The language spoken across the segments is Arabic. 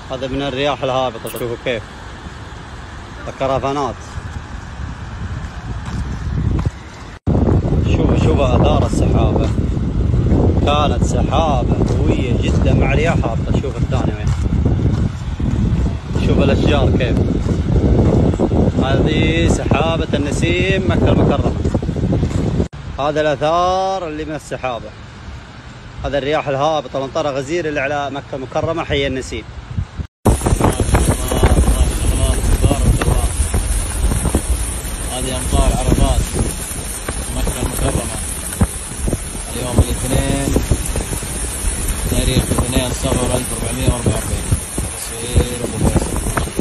هذا من الرياح الهابطة، شوفوا كيف الكرفانات. شوفوا آثار السحابة، كانت سحابة قوية جدا مع رياح هابطة. شوف الثانية وين، شوف الأشجار كيف. هذه سحابة النسيم مكة المكرمة. هذا الآثار اللي من السحابة، هذا الرياح الهابطة وانطرى غزير اللي على مكة المكرمة حي النسيم. هذه أمطار عرفات مكة المكرمة اليوم الاثنين تاريخ 2 صفر 1444. تصوير أبو فيصل.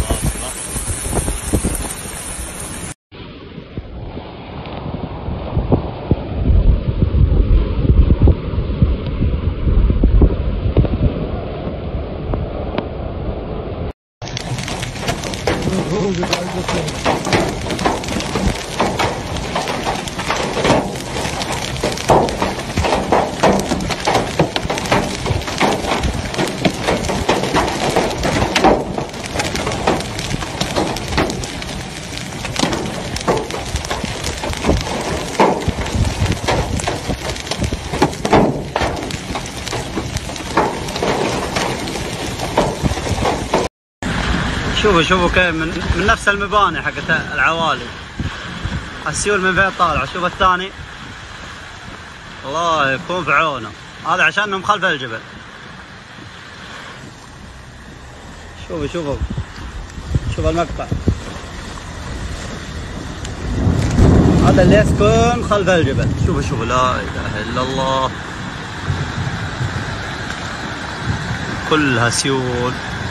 شوفوا كيف من نفس المباني حقت العوالي، السيول من فين طالعه. شوف الثاني، الله يكون في عونه، هذا عشانهم خلف الجبل. شوفوا المقطع، هذا اللي يسكن خلف الجبل. شوفوا لا اله الا الله، كلها سيول.